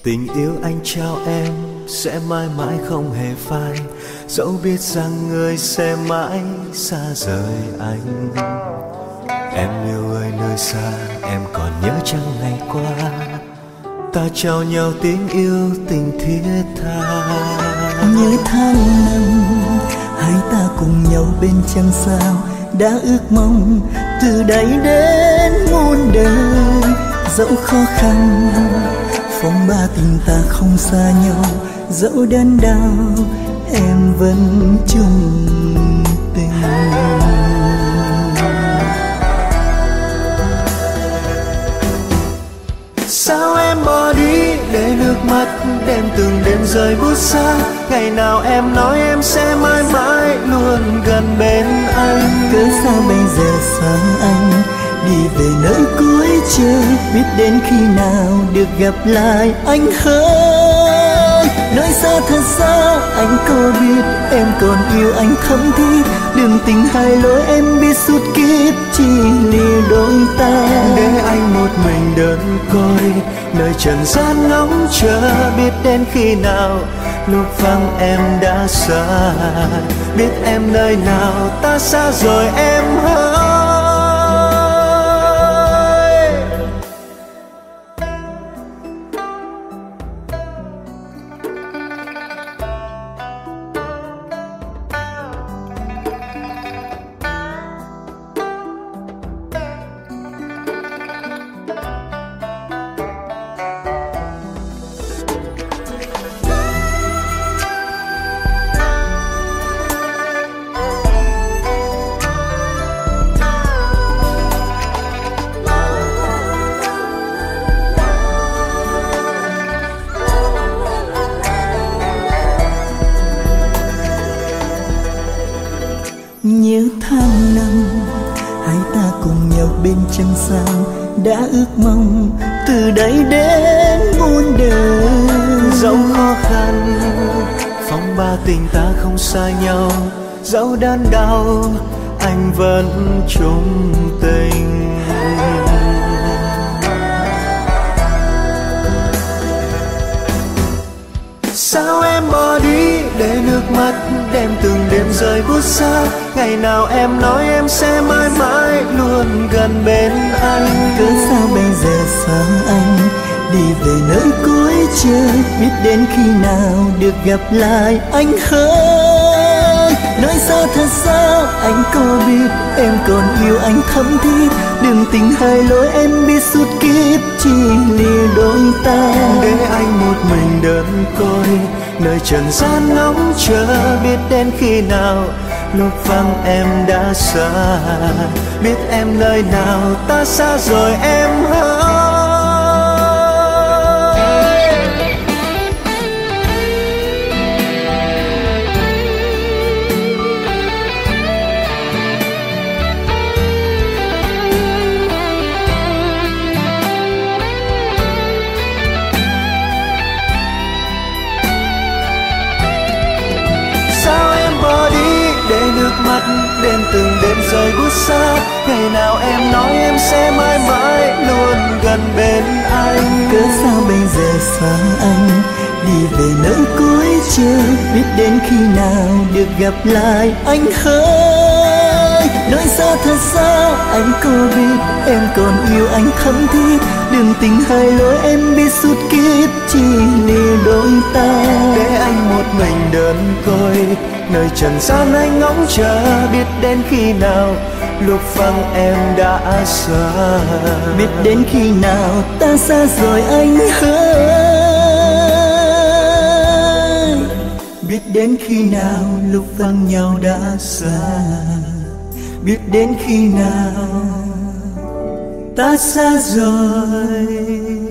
Tình yêu anh trao em sẽ mãi mãi không hề phai, dẫu biết rằng người sẽ mãi xa rời anh. Em yêu ơi nơi xa, em còn nhớ chăng ngày qua ta trao nhau tiếng yêu tình thiết tha. Nhớ tháng năm hai ta cùng nhau bên trăng sao, đã ước mong từ đây đến muôn đời. Dẫu khó khăn phong ba tình ta không xa nhau, dẫu đớn đau em vẫn chung tình. Sao em bỏ đi để nước mắt đêm từng đêm rơi buốt xa. Ngày nào em nói em sẽ mãi mãi luôn gần bên anh. Cớ sao bây giờ xa anh đi về nơi cuối trời, biết đến khi nào được gặp lại anh hỡi. Nơi xa thật xa anh có biết em còn yêu anh thắm thiết, đường tình hai lối em biết suốt kiếp chỉ lìa đôi ta. Để anh một mình đơn côi nơi trần gian ngóng chờ, biết đến khi nào lúc vắng em đã xa, biết em nơi nào ta xa rồi em hỡi. Nhớ tháng năm hai ta cùng nhau bên trăng sao, đã ước mong từ đây đến muôn đời. Dẫu khó khăn phong ba tình ta không xa nhau, dẫu đớn đau anh vẫn chung tình. Sao em bỏ đi để nước mắt đêm từng đêm rơi buốt xa. Ngày nào em nói em sẽ mãi mãi luôn gần bên anh. Cớ sao bây giờ xa anh đi về nơi cuối trời, biết đến khi nào được gặp lại anh hỡi. Nơi xa thật xa anh có biết em còn yêu anh thắm thiết, đường tình hai lối em biết suốt kiếp chỉ lìa đôi ta. Để anh một mình đơn côi nơi trần gian ngóng chờ, biết đến khi nào lúc vắng em đã xa, biết em nơi nào ta xa rồi em hỡi. Để nước mắt đêm từng đêm rơi buốt xa. Ngày nào em nói em sẽ mãi mãi luôn gần bên anh. Cớ sao bây giờ xa anh đi về nơi cuối trời, biết đến khi nào được gặp lại anh hỡi. Nơi xa thật xa anh có biết em còn yêu anh thắm thiết, đường tình hai lối em biết suốt kiếp chỉ lìa đôi ta. Để anh một mình đơn côi nơi trần gian anh ngóng chờ, biết đến khi nào lúc vắng em đã xa, biết đến khi nào ta xa rồi anh hỡi. Biết đến khi nào lúc vắng nhau đã xa, biết đến khi nào ta xa rồi